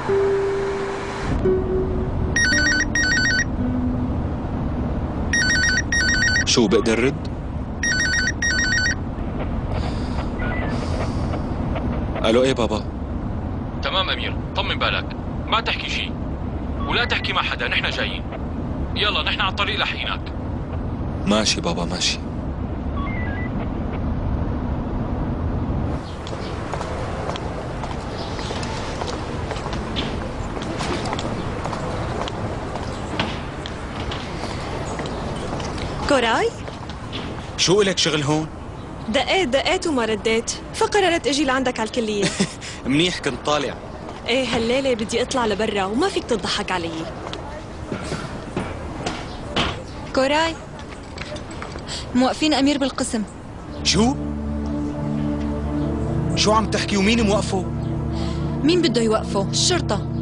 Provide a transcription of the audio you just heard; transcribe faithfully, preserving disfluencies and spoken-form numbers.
شو بقدر رد؟ الو ايه بابا؟ تمام امير، طمن بالك، ما تحكي شيء ولا تحكي مع حدا، نحن جايين. يلا نحن على الطريق لحقيناك. ماشي بابا ماشي. كوراي؟ شو إلك شغل هون؟ دقيت دقيت وما رديت، فقررت اجي لعندك على الكلية. منيح كنت طالع. ايه هالليلة بدي اطلع لبرا وما فيك تضحك علي. كوراي، موقفين أمير بالقسم. شو؟ شو عم تحكي ومين موقفه؟ مين بده يوقفه؟ الشرطة.